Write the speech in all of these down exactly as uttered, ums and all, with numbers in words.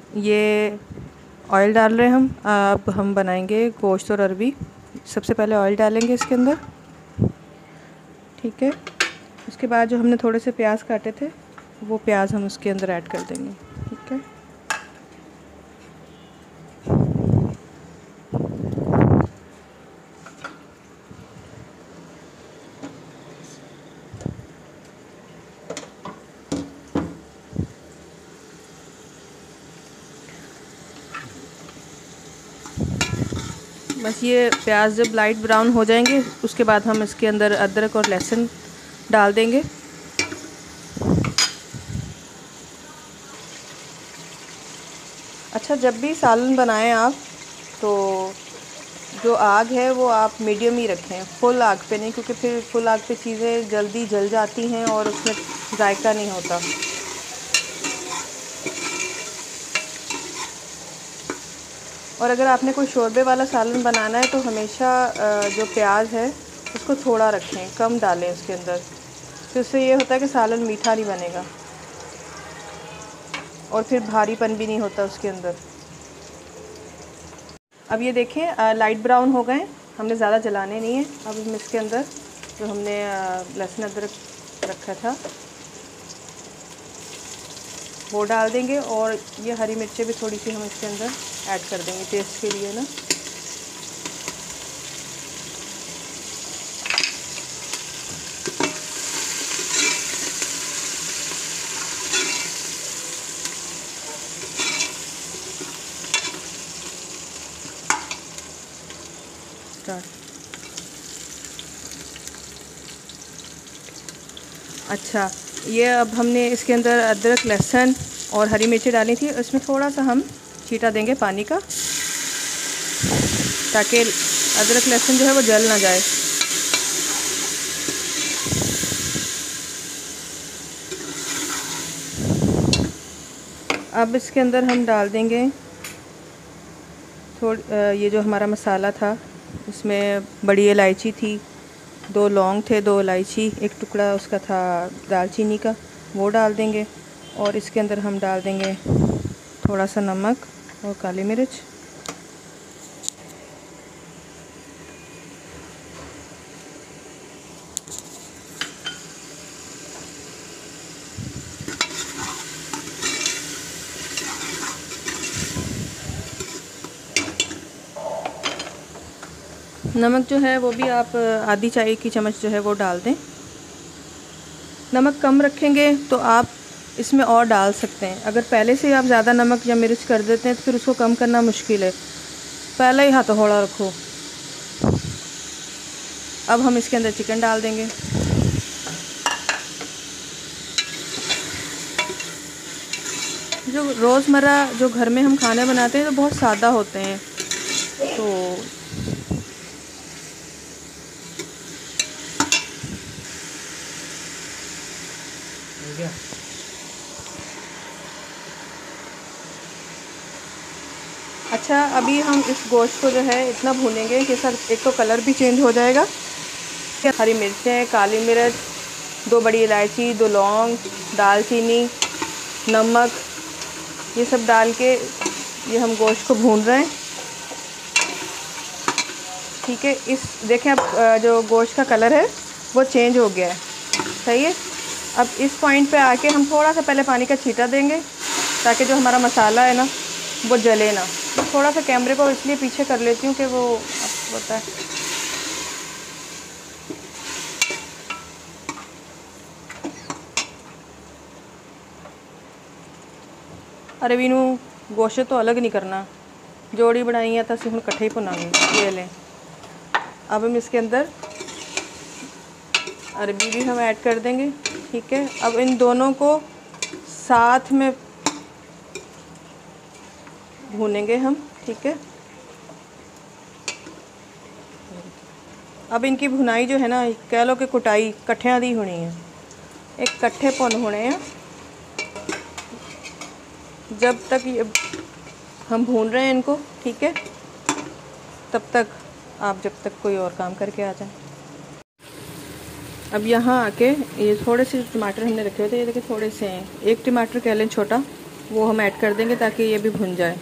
ये ऑयल डाल रहे हैं हम। अब हम बनाएंगे गोश्त और अरबी। सबसे पहले ऑयल डालेंगे इसके अंदर, ठीक है। उसके बाद जो हमने थोड़े से प्याज काटे थे वो प्याज हम उसके अंदर ऐड कर देंगे, ठीक है। बस ये प्याज जब लाइट ब्राउन हो जाएंगे उसके बाद हम इसके अंदर अदरक और लहसुन डाल देंगे। अच्छा, जब भी सालन बनाएं आप तो जो आग है वो आप मीडियम ही रखें, फुल आग पे नहीं, क्योंकि फिर फुल आग पे चीज़ें जल्दी जल जाती हैं और उसमें जायका नहीं होता। और अगर आपने कोई शोरबे वाला सालन बनाना है तो हमेशा जो प्याज है उसको थोड़ा रखें, कम डालें उसके अंदर, तो इससे ये होता है कि सालन मीठा नहीं बनेगा और फिर भारीपन भी नहीं होता उसके अंदर। अब ये देखें लाइट ब्राउन हो गए, हमने ज़्यादा जलाने नहीं है। अब हम इसके अंदर जो हमने लहसुन अदरक रखा था वो डाल देंगे और ये हरी मिर्चें भी थोड़ी सी हम इसके अंदर ऐड कर देंगे टेस्ट के लिए ना। अच्छा, ये अब हमने इसके अंदर अदरक लहसुन और हरी मिर्ची डाली थी, इसमें थोड़ा सा हम छींटा देंगे पानी का ताकि अदरक लहसुन जो है वो जल ना जाए। अब इसके अंदर हम डाल देंगे थोड़ा ये जो हमारा मसाला था, इसमें बड़ी इलायची थी, दो लौंग थे, दो इलायची, एक टुकड़ा उसका था दालचीनी का, वो डाल देंगे। और इसके अंदर हम डाल देंगे थोड़ा सा नमक और काली मिर्च। नमक जो है वो भी आप आधी चाय की चम्मच जो है वो डाल दें। नमक कम रखेंगे तो आप इसमें और डाल सकते हैं। अगर पहले से आप ज़्यादा नमक या मिर्च कर देते हैं तो फिर उसको कम करना मुश्किल है, पहले ही हथौड़ा रखो। अब हम इसके अंदर चिकन डाल देंगे। जो रोज़मर्रा जो घर में हम खाने बनाते हैं तो बहुत सादा होते हैं, तो अच्छा, अभी हम इस गोश्त को जो है इतना भूनेंगे कि सर एक तो कलर भी चेंज हो जाएगा। हरी मिर्चें, काली मिर्च, दो बड़ी इलायची, दो लौंग, दालचीनी, नमक, ये सब डाल के ये हम गोश्त को भून रहे हैं, ठीक है। इस देखें अब जो गोश्त का कलर है वो चेंज हो गया है, सही है। अब इस पॉइंट पे आके हम थोड़ा सा पहले पानी का छींटा देंगे ताकि जो हमारा मसाला है ना वो जले ना। थोड़ा सा कैमरे को इसलिए पीछे कर लेती हूँ कि वो आपको पता है। अरे वीनू, गोश्त तो अलग नहीं करना, जोड़ी बनाई है तो सिर्फ इकट्ठे ही भुनांगे। ये लें। अब हम इसके अंदर अरबी भी हम ऐड कर देंगे, ठीक है। अब इन दोनों को साथ में भूनेंगे हम, ठीक है। अब इनकी भुनाई जो है ना, कह लो कि कुटाई कट्ठियां दी होनी है, एक कट्ठे भुन होने हैं। जब तक ये हम भून रहे हैं इनको, ठीक है, तब तक आप जब तक कोई और काम करके आ जाएं। अब यहाँ आके ये थोड़े से टमाटर हमने रखे हुए थे, ये देखिए थोड़े से हैं, एक टमाटर कह लें छोटा, वो हम ऐड कर देंगे ताकि ये भी भुन जाए।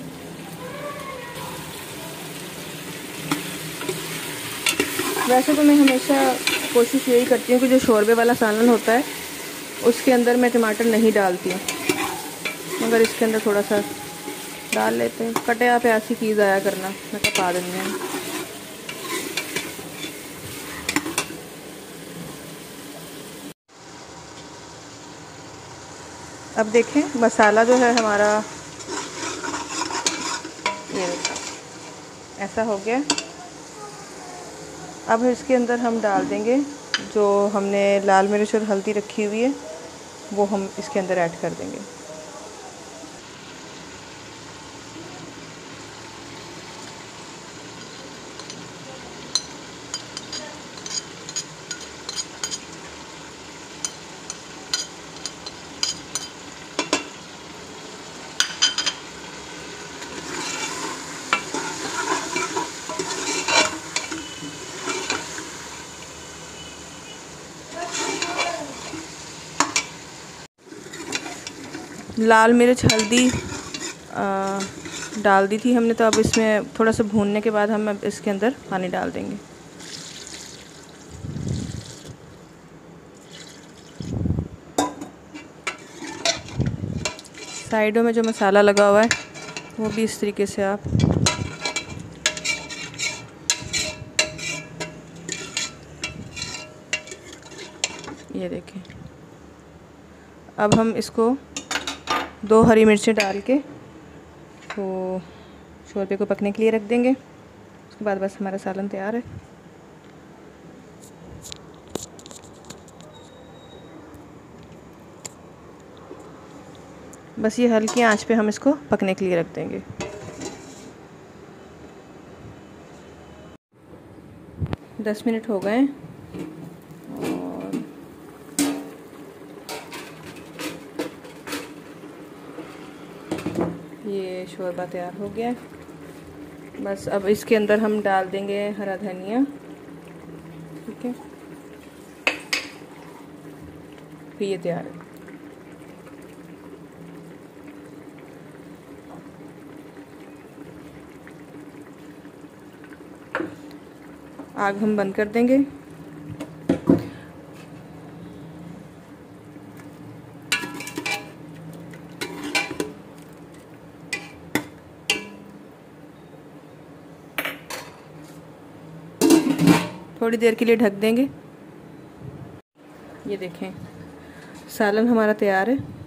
वैसे तो मैं हमेशा कोशिश यही करती हूँ कि जो शोरबे वाला सालन होता है उसके अंदर मैं टमाटर नहीं डालती हूँ, मगर इसके अंदर थोड़ा सा डाल लेते हैं। कटे प्याज की चीज़ आया करना, मैं तो पा देंगे हैं। अब देखें मसाला जो है हमारा, ये ऐसा हो गया। अब इसके अंदर हम डाल देंगे जो हमने लाल मिर्च और हल्दी रखी हुई है, वो हम इसके अंदर ऐड कर देंगे। लाल मिर्च हल्दी डाल दी थी हमने, तो अब इसमें थोड़ा सा भूनने के बाद हम अब इसके अंदर पानी डाल देंगे। साइडों में जो मसाला लगा हुआ है वो भी इस तरीके से आप ये देखें। अब हम इसको दो हरी मिर्चें डाल के तो शोरबे को पकने के लिए रख देंगे। उसके बाद बस हमारा सालन तैयार है। बस ये हल्की आंच पे हम इसको पकने के लिए रख देंगे। दस मिनट हो गए और ये शोरबा तैयार हो गया। बस अब इसके अंदर हम डाल देंगे हरा धनिया, ठीक है। फिर ये तैयार है। आग हम बंद कर देंगे। थोड़ी देर के लिए ढक देंगे। ये देखें सालन हमारा तैयार है।